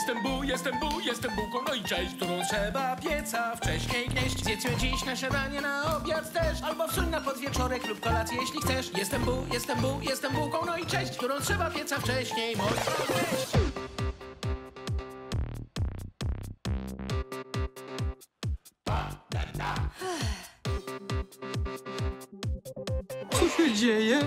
jestem bułką, no i cześć, którą trzeba pieca wcześniej gnieść. Zjedzmy dziś na śniadanie, na obiad też, albo wsuń na podwieczorek lub kolację, jeśli chcesz. Jestem bułką, no i cześć, którą trzeba pieca wcześniej można zjeść. Co się dzieje?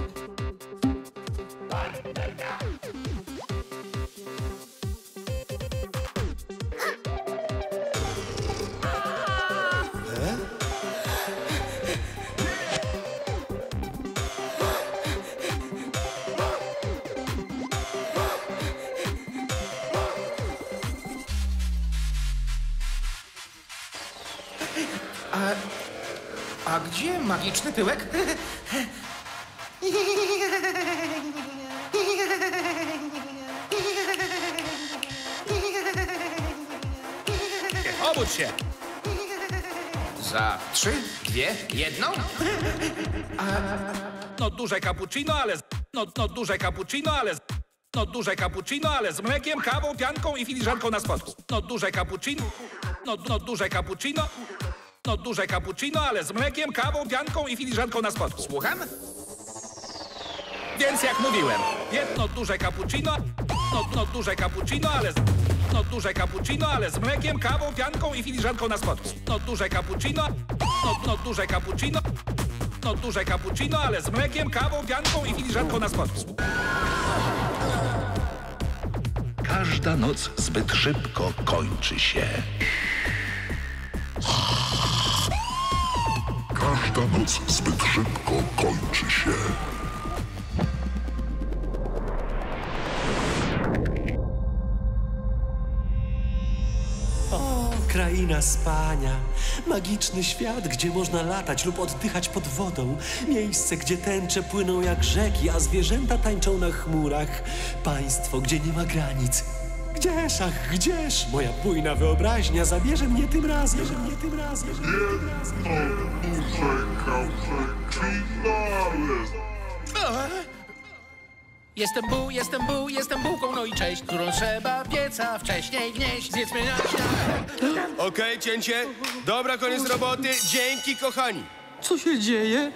A gdzie magiczny pyłek? Obudź się! Za 3, 2, 1. No duże cappuccino, ale z... No duże cappuccino, ale z... No duże cappuccino, ale z mlekiem, kawą, pianką i filiżanką na spodku. No duże cappuccino. No duże cappuccino. No duże cappuccino, ale z mlekiem, kawą, pianką i filiżanką na spodku. Słucham? Więc jak mówiłem, jedno duże cappuccino. No duże cappuccino, ale z... No duże cappuccino, ale z mlekiem, kawą, pianką i filiżanką na spodku. No duże cappuccino. No duże cappuccino. No duże cappuccino, ale z mlekiem, kawą, pianką i filiżanką na spodku. Każda noc zbyt szybko kończy się. Każda noc zbyt szybko kończy się. Kraina spania, magiczny świat, gdzie można latać lub oddychać pod wodą. Miejsce, gdzie tęcze płyną jak rzeki, a zwierzęta tańczą na chmurach. Państwo, gdzie nie ma granic. Gdzież, ach, gdzież? Moja bujna wyobraźnia zabierze mnie tym razem. Jestem bułką, no i cześć, którą trzeba pieca wcześniej gnieść. Zjedzmy na śniadanie. Okej, cięcie. Dobra, koniec roboty. Dzięki, kochani. Co się dzieje?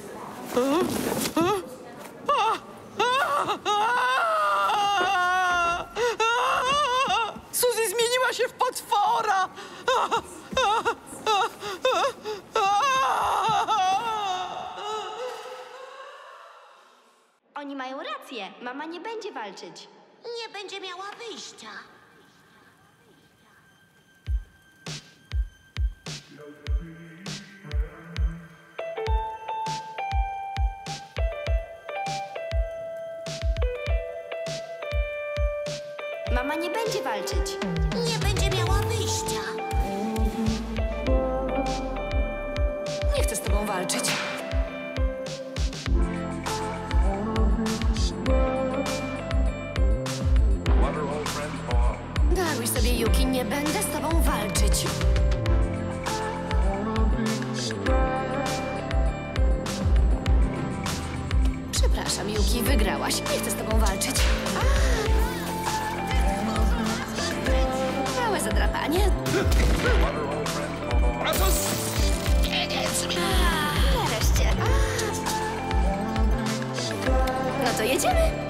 Suzy zmieniła się w potwora! Oni mają rację. Mama nie będzie walczyć. Nie będzie miała wyjścia. Mama nie będzie walczyć. Nie będzie miała wyjścia. Nie chcę z tobą walczyć. Daruj sobie, Yuki, nie będę z tobą walczyć. Przepraszam, Yuki, wygrałaś. Nie chcę z tobą walczyć. Małe zadrapanie. A co z... Nareszcie. No to jedziemy.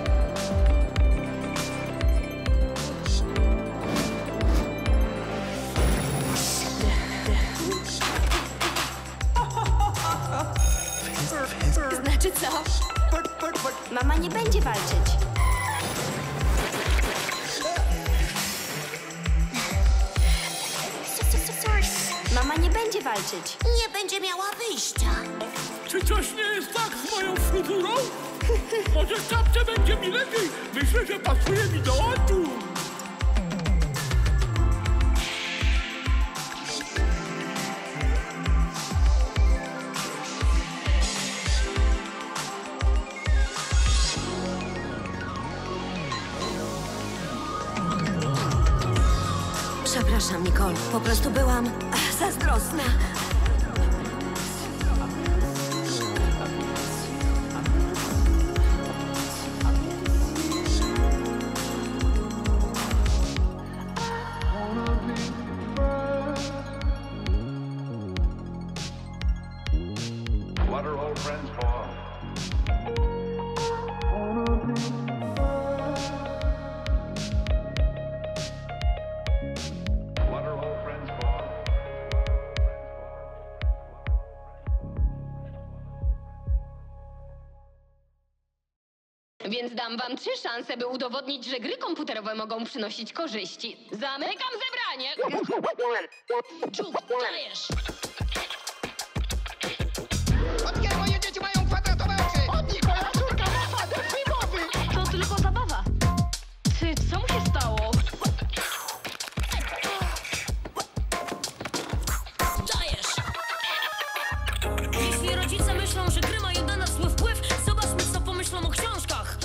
Znaczy co? Mama nie będzie walczyć. Mama nie będzie walczyć. Nie będzie miała wyjścia. Czy coś nie jest tak z moją fryzurą? Może w czapce będzie mi lepiej. Myślę, że pasuje mi do oczu. Przepraszam, Nicole. Po prostu byłam zazdrosna. więc dam wam 3 szanse, by udowodnić, że gry komputerowe mogą przynosić korzyści. Zamykam zebranie! Czub, dajesz! Od kiedy moje dzieci mają kwadratowe oczy? Od nich moja córka ma wadę filmowy! To tylko zabawa. Ty, co mu się stało? Dajesz! Jeśli rodzice myślą, że gry mają na nas zły wpływ, zobaczmy, co pomyślą o książkach.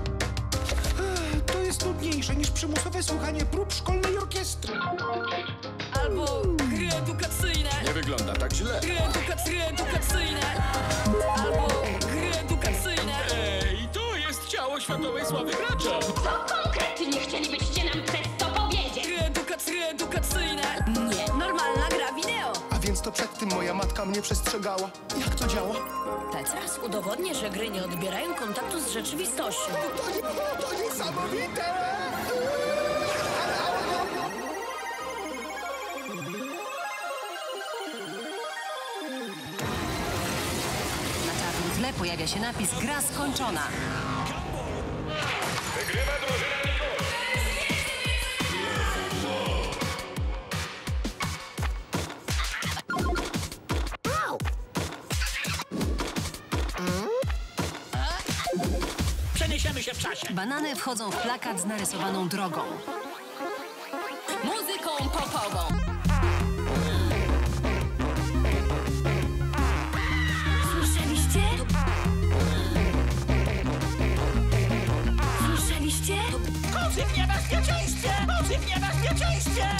To jest nudniejsze niż przymusowe słuchanie prób szkolnej orkiestry. Albo gry edukacyjne. Nie wygląda tak źle. Gry edukacyjne. Albo gry edukacyjne. Ej, to jest ciało światowej sławy gracza. Co konkretnie chcielibyście nam przez to powiedzieć? Gry edukacyjne. Nie, normalna gra wideo. A więc to przed tym moja matka mnie przestrzegała. Jak to działa? Teraz udowodnię, że gry nie odbierają kontaktu z rzeczywistością. To niesamowite! Na czarnym tle pojawia się napis Gra skończona. Wygrywa drużyna Nikos. Przeniesiemy się w czasie. Banany wchodzą w plakat z narysowaną drogą. Muzyką popową. Słyszeliście? Słyszeliście? Kozy w niebezpieczeństwie! Kozy w niebezpieczeństwie!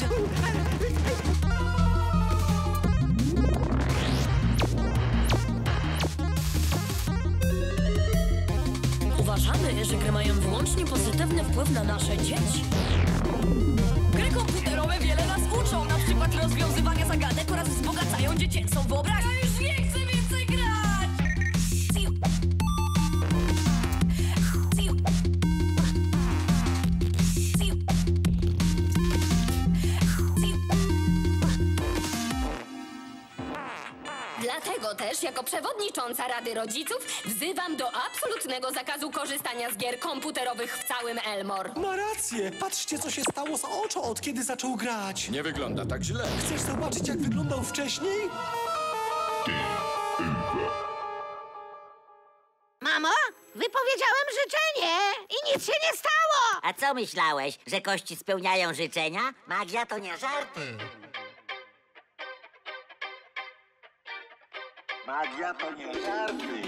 Uważamy, że gry mają wyłącznie pozytywny wpływ na nasze dzieci. Gry komputerowe wiele nas uczą, na przykład rozwiązywania zagadek oraz wzbogacają dziecięcą wyobraźnię. Ja już nie chcę więcej grać! Dlatego też, jako przewodnicząca Rady Rodziców, wzywam do absolutnego zakazu korzystania z gier komputerowych w całym Elmore. Ma rację. Patrzcie, co się stało z Ocho, od kiedy zaczął grać. Nie wygląda tak źle. Chcesz zobaczyć, jak wyglądał wcześniej? Mamo, wypowiedziałem życzenie i nic się nie stało! A co myślałeś, że kości spełniają życzenia? Magia to nie żarty. Magia to nie żarty.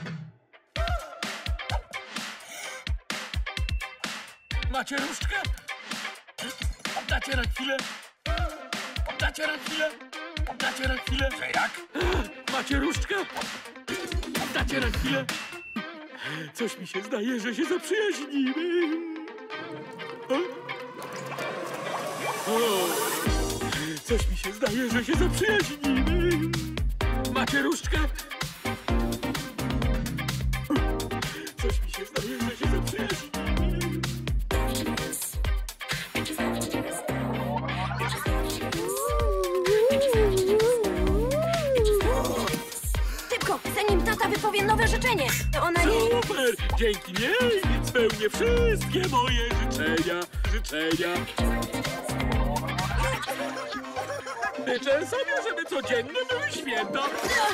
Macie różdżkę? Dacie na chwilę? Dacie na chwilę? Dacie na chwilę? Że jak? Macie różdżkę? Dacie na chwilę? Coś mi się zdaje, że się zaprzyjaźnimy. Coś mi się zdaje, że się zaprzyjaźnimy. Macie różdżkę? Coś mi się zdaje, że się zaprzyjaźnimy. Szybko, zanim tata wypowie nowe życzenie. Ona nie... Super! Dzięki niej spełnię wszystkie moje życzenia. Życzę sobie, żeby codziennie były święta.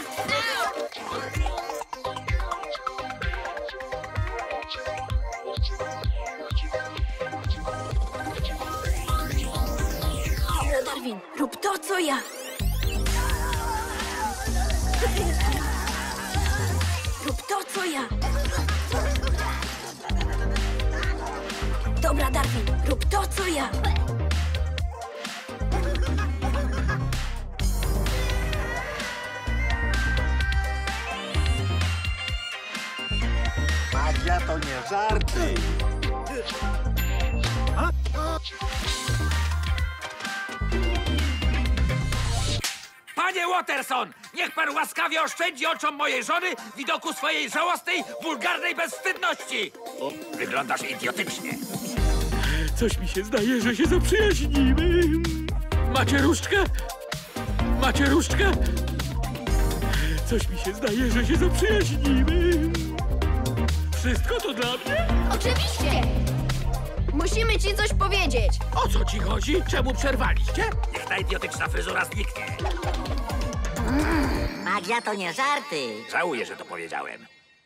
Darwin, rób to, co ja. Rób to, co ja. Dobra, Darwin, rób to, co ja. Magia to nie żarty. Panie Watterson, niech pan łaskawie oszczędzi oczom mojej żony widoku swojej żałosnej, wulgarnej bezwstydności. O, wyglądasz idiotycznie. Coś mi się zdaje, że się zaprzyjaźnimy. Macie różdżkę? Macie różdżkę? Coś mi się zdaje, że się zaprzyjaźnimy. wszystko to dla mnie? Oczywiście! Musimy ci coś powiedzieć. O co ci chodzi? Czemu przerwaliście? Niech ta idiotyczna fryzura zniknie. Magia to nie żarty. Żałuję, że to powiedziałem.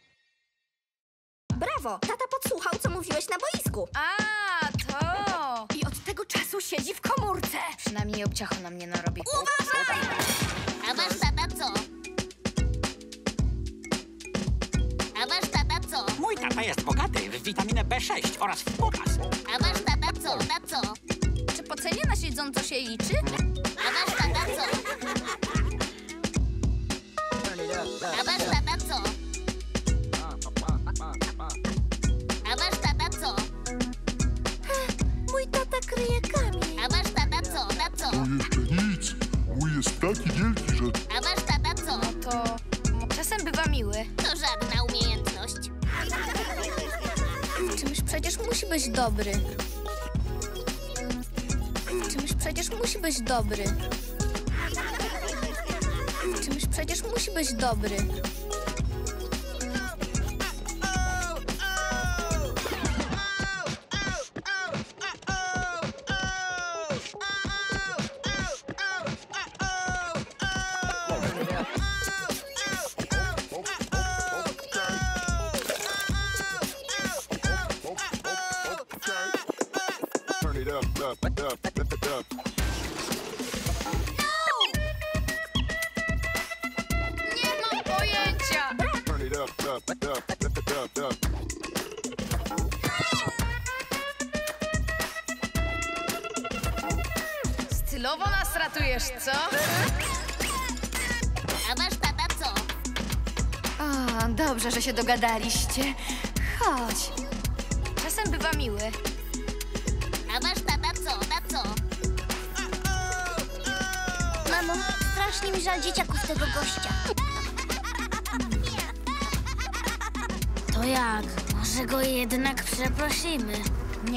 Brawo! Tata podsłuchał, co mówiłeś na boisku. A, to! I od tego czasu siedzi w komórce. Przynajmniej obciachu na mnie narobi. Uważaj! A wasz tata co? A wasz tata co? Mój tata jest bogaty w witaminę B6 oraz w potas. A wasz tata co? Na co? Czy po cenie na siedząco się liczy? A wasz tata co? A wasz tata co? A wasz tata co? Mój tata kryje kamień. A wasz tata co? Na co? To jeszcze nic. Mój jest taki wielki, że... A wasz tata co? To czasem bywa miły. To żadna umiejętność. W czymś przecież musi być dobry. W czymś przecież musi być dobry. W czymś przecież musi być dobry. Turn it up. Nie mam pojęcia! Turn it up. Stylowo nas ratujesz, co? A wasz tata co? O, dobrze, że się dogadaliście. Chodź. Czasem bywa miły. A wasz tata co? Na co? Mamo, strasznie mi żal dzieciaków tego gościa. To jak? Może go jednak przeprosimy? Nie.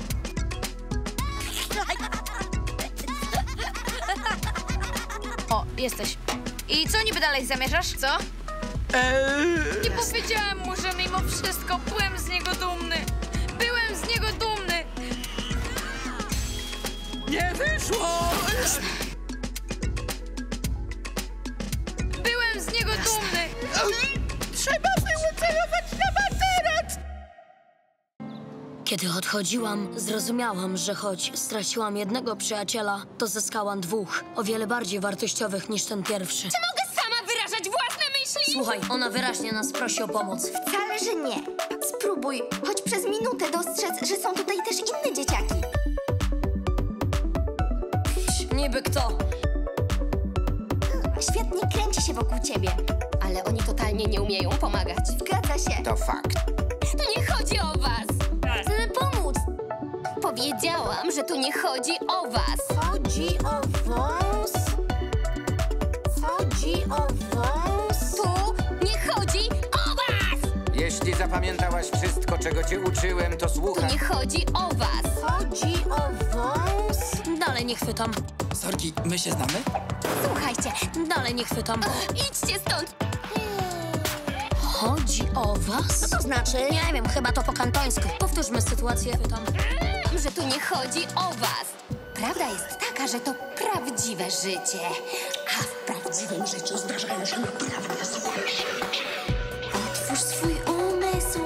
O, jesteś. I co niby dalej zamierzasz, co? Nie powiedziałem mu, że mimo wszystko byłem z niego dumny. Byłem z niego dumny. Nie wyszło! Byłem z niego dumny. Trzeba było celować na materac! Kiedy odchodziłam, zrozumiałam, że choć straciłam jednego przyjaciela, to zyskałam dwóch, o wiele bardziej wartościowych niż ten pierwszy. Czy mogę sama wyrażać własne myśli? Słuchaj, ona wyraźnie nas prosi o pomoc. Wcale, że nie. Spróbuj, choć przez minutę dostrzec, że są tutaj też inne dzieciaki. Niby kto? Świetnie kręci się wokół ciebie. Ale oni totalnie nie umieją pomagać. Zgadza się. To fakt. To nie chodzi o was. Chcemy pomóc. Powiedziałam, że tu nie chodzi o was. Chodzi o wąs. Chodzi o wąs. Tu nie chodzi o was. Jeśli zapamiętałaś wszystko, czego cię uczyłem, to Tu słuchaj. nie chodzi o was. Chodzi o wąs. Dalej nie chwytam. Sorki, my się znamy? Słuchajcie, Dalej nie chwytam. idźcie stąd. Chodzi o was? Co to znaczy? Nie wiem, chyba to po kantońsku. Powtórzmy sytuację. Chwytam. Że tu nie chodzi o was. Prawda jest taka, że to prawdziwe życie. A w prawdziwym życiu zdarzają się naprawdę złe rzeczy. Otwórz swój umysł.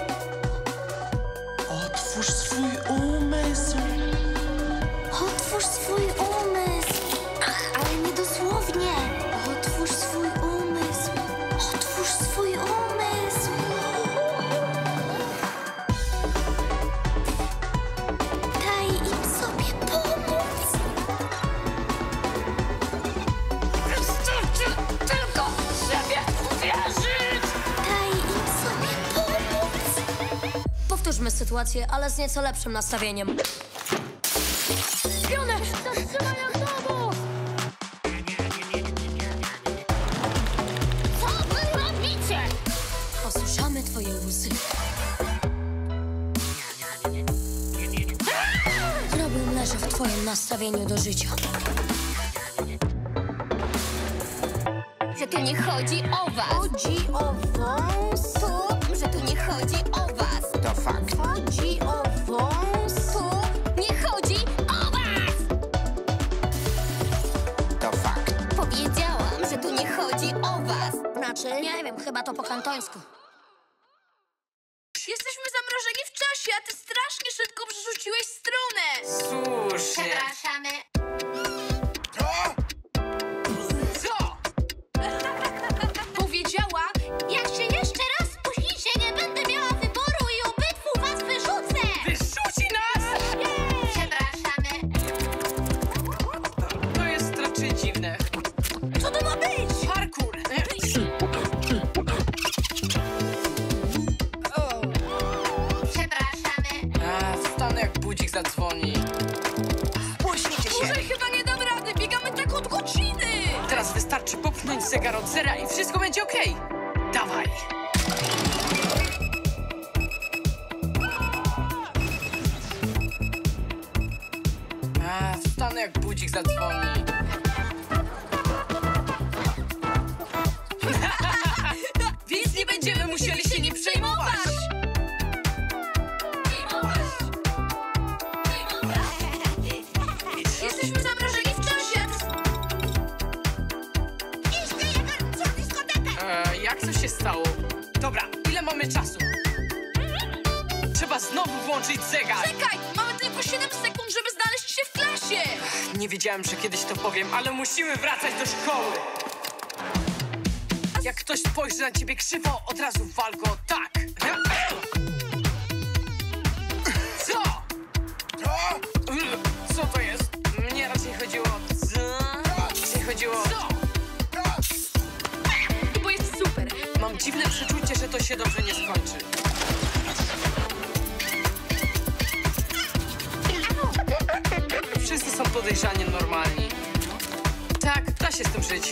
Otwórz swój umysł. Otwórz swój umysł. Ach, ale nie dosłownie. Otwórz swój umysł. Otwórz swój umysł. Daj im sobie pomóc. Wystarczy tylko sobie uwierzyć. Daj im sobie pomóc. Powtórzmy sytuację, ale z nieco lepszym nastawieniem. Pionę, zatrzymaj autobus! Co wy robicie? Osuszamy twoje łzy. Problem leży w twoim nastawieniu do życia. że tu nie chodzi o was. Chodzi o wąs. Tu, że tu nie chodzi o was. To fakt. Chodzi o wąs. Tu nie chodzi o was. To fakt. Powiedziałam, że tu nie chodzi o was. Znaczy, nie wiem, chyba to po kantońsku. Jesteśmy zamrożeni w czasie, a ty strasznie szybko przerzuciłeś stronę. Słusznie. Przepraszamy. Co? Powiedziała, Jak się jeszcze raz spóźnicie, nie będę miała wyboru i obydwu was wyrzucę. Wyrzuci nas! Przepraszamy. To jest raczej dziwne. co to ma być? Parkour. Przepraszamy. Wstanę jak budzik zadzwoni. Spóźnijcie się. Może chyba nie dam rady, biegamy tak od godziny. Teraz wystarczy popchnąć zegar od zera i wszystko będzie okej. Dawaj. Wstanę jak budzik zadzwoni. Więc nie będziemy musieli się nie przejmować. Jesteśmy zamrożeni w czasie. Jak to się stało? Dobra, ile mamy czasu? Trzeba znowu włączyć zegar. Czekaj, mamy tylko 7 sekund, żeby znaleźć się w klasie. Nie wiedziałem, że kiedyś to powiem, ale musimy wracać do szkoły. Jak ktoś spojrzy na ciebie krzywo, od razu wal go tak. Co? Co to jest? Mnie raczej chodziło o co? Raczej chodziło o... Co? Bo jest super. Mam dziwne przeczucie, że to się dobrze nie skończy. Wszyscy są podejrzanie normalni. Tak, da się z tym żyć.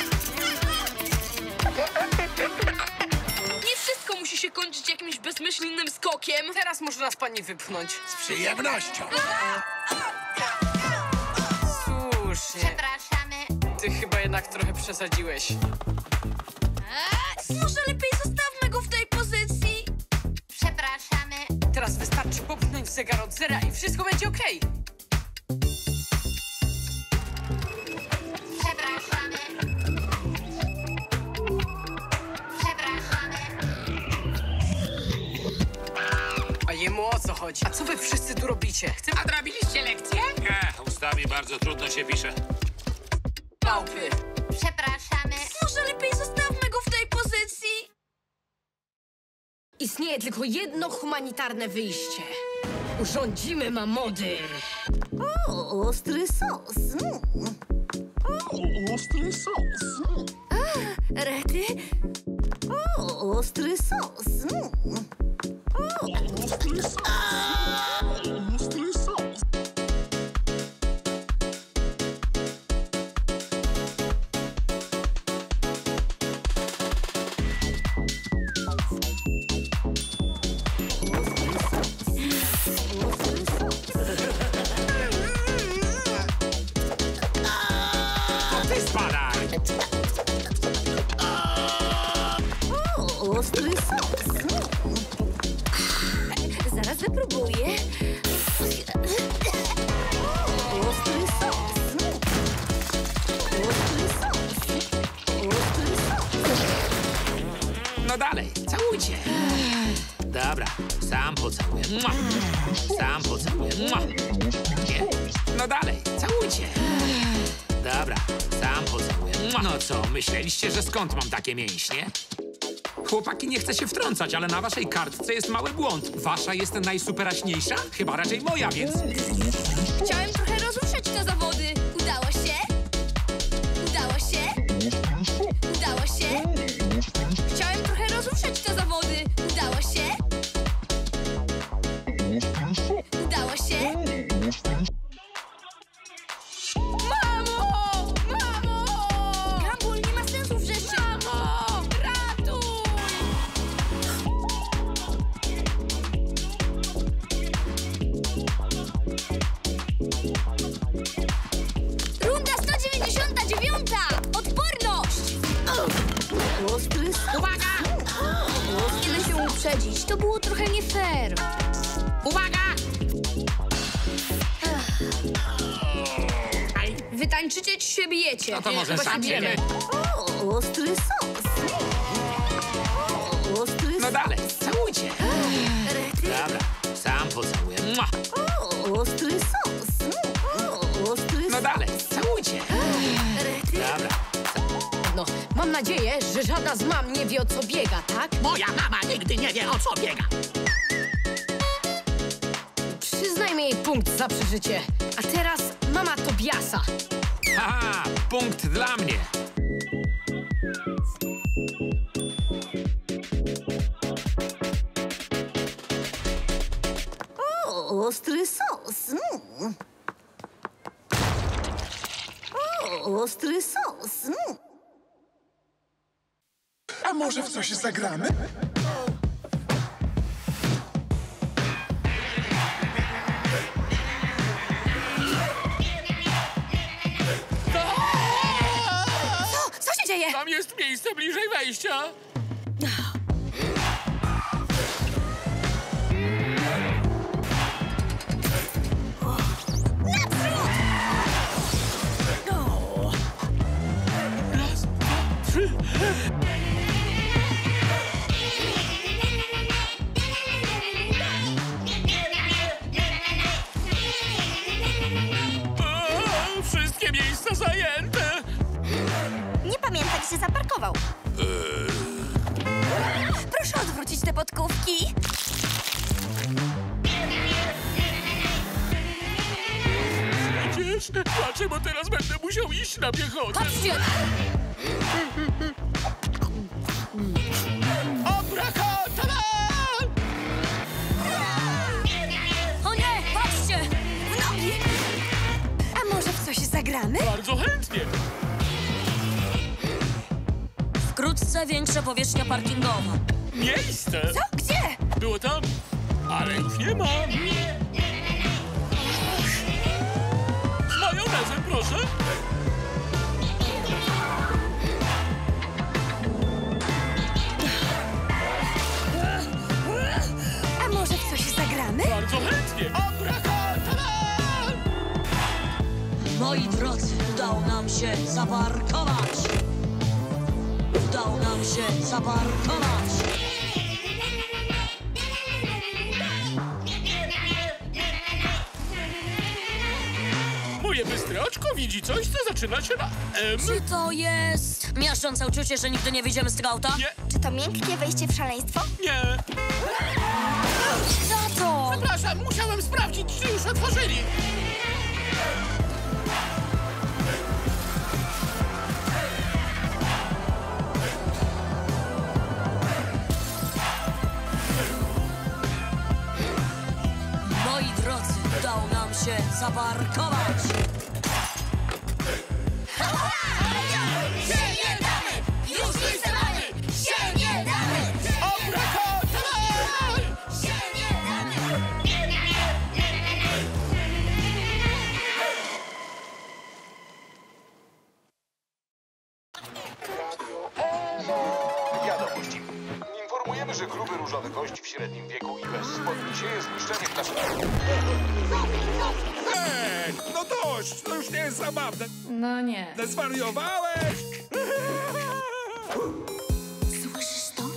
Nie wszystko musi się kończyć jakimś bezmyślnym skokiem. Teraz może nas pani wypchnąć. Z przyjemnością. Słusznie. Przepraszamy. Ty chyba jednak trochę przesadziłeś. Może lepiej zostawmy go w tej pozycji. Przepraszamy. Teraz wystarczy popchnąć zegar od zera i wszystko będzie okej. Przepraszamy. Przepraszamy. A jemu o co chodzi? A co wy wszyscy tu robicie? Nadrabiliście lekcję? Ustami bardzo trudno się pisze. Małpy. Przepraszamy. Może lepiej zostawmy go w tej pozycji. Istnieje tylko jedno humanitarne wyjście. Urządzimy mamody. O, ostry sos. O, ostry sos. Rety? O, ostry sos. O, ostry sos. Ostry sos. Ty spadaj! O, ostry sos. Zaraz wypróbuję. O, ostry sos. Ostry sos. Ostry sos. No dalej, całujcie. Dobra, sam pocałuję. Mua. Sam pocałuję. Mua. Nie. No dalej, całujcie. Dobra, sam pocałuję. Mua. No co, myśleliście, że skąd mam takie mięśnie? Chłopaki, nie chcę się wtrącać, ale na waszej kartce jest mały błąd. Wasza jest najsuperaśniejsza? Chyba raczej moja, więc... Chciałem trochę rozruszyć te zawody. Udało się? Udało się? Udało się? Chciałem trochę rozruszyć te zawody. Udało się? Udało się? Mamo! Mamo! Gumball, nie ma sensu wrzeszczeć. Mamo! Ratuj! Runda 199. Odporność! Ostry sos. Uwaga! Chcę się uprzedzić. To było trochę nie fair. Uwaga! Wytańczycie czy się bijecie? No to może Chyba się sam bijemy. Ostry sos. Ostry sos. No dalej, całujcie. Dobra, sam pocałuję. Mua. Ostry sos. Ostry sos. No dalej, całujcie. Dobra. No, mam nadzieję, że żadna z mam nie wie, o co biega, tak? Moja mama nigdy nie wie, o co biega. Przyznajmy jej punkt za przeżycie. A teraz mama Tobiasa. Haha, punkt dla mnie. Ostry sos. Ostry sos. A może w coś zagramy? Co się dzieje? Tam jest miejsce bliżej wejścia. Raz, dwa, trzy. Wszystkie miejsca zajęte. Nie pamięta, gdzie się zaparkował. Proszę odwrócić te podkówki. Przecież płaczę, bo teraz będę musiał iść na piechotę. Patrzcie! Abracadabra! O nie, patrzcie! W nogi! A może w coś zagramy? Bardzo chętnie. Wkrótce większa powierzchnia parkingowa. Miejsce! Co? Gdzie? Było tam, ale już nie ma. Z majonezem, proszę. A może w coś zagramy? Bardzo chętnie. Abracadabra! Moi drodzy, udało nam się zaparkować. Udało nam się zaparkować. Moje bystre oczko widzi coś, co zaczyna się na M. Czy to jest miażdżące uczucie, że nigdy nie wyjdziemy z tego auta? Nie. Czy to miękkie wejście w szaleństwo? Nie. Co to? Przepraszam, musiałem sprawdzić, czy już otworzyli. Moi drodzy, udało nam się zaparkować. Się nie damy! Już wyzywamy! Się nie damy! Abracadabra! Się nie damy! Wiadomości. Informujemy, że gruby różowy gość w średnim wieku i bez spodni sieje zniszczenie w naszym... Ej, no dość, to już nie jest zabawne. No nie. Zwariowałeś? Słyszysz to?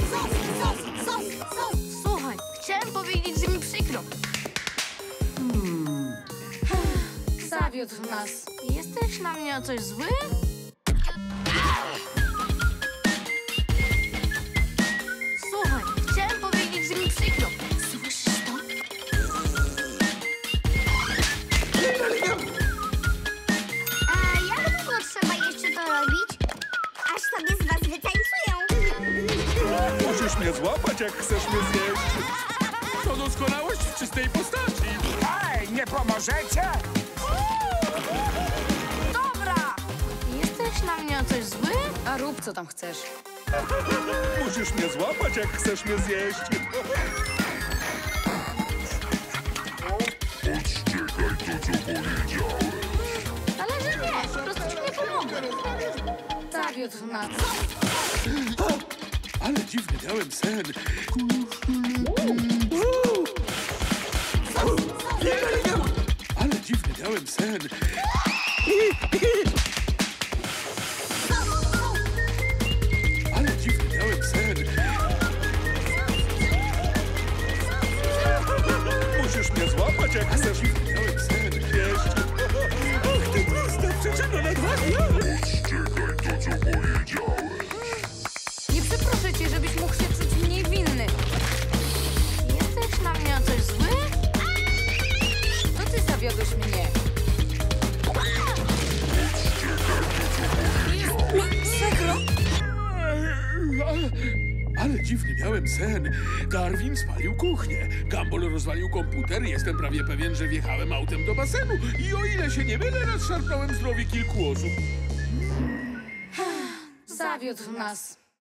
Słuchaj, chciałem powiedzieć, że mi przykro. Zawiódł nas. Jesteś na mnie o coś zły? Słuchaj, chciałem powiedzieć, że mi przykro. Słyszysz to? Jak długo trzeba jeszcze to robić? Aż sobie z was wytańcują. Musisz mnie złapać, jak chcesz mnie zjeść. To doskonałość w czystej postaci. Ej, nie pomożecie? Dobra! Jesteś na mnie o coś zły? A rób, co tam chcesz. Musisz mnie złapać, jak chcesz mnie zjeść. Odszczekaj to, co powiedziałem. Ale że nie, po prostu ci nie pomogę. Tak, Zawiódł nas. Ale dziwny miałem sen. Ale dziwny miałem sen. Ale dziwny miałem sen. Musisz mnie złapać, jak chcesz. Dziwny miałem sen. Ach, ty prosta przyczyna na dwa dni. Czekaj, to co powiedziałeś. Nie przeproszę cię, żebyś mógł się czuć mniej winny. Jesteś na mnie coś zły? To ty zawiodłeś mnie. Ale dziwny miałem sen. Darwin spalił kuchnię. Gumball rozwalił komputer. Jestem prawie pewien, że wjechałem autem do basenu. I o ile się nie mylę, rozszarpnąłem zdrowie kilku osób. Zawiódł nas.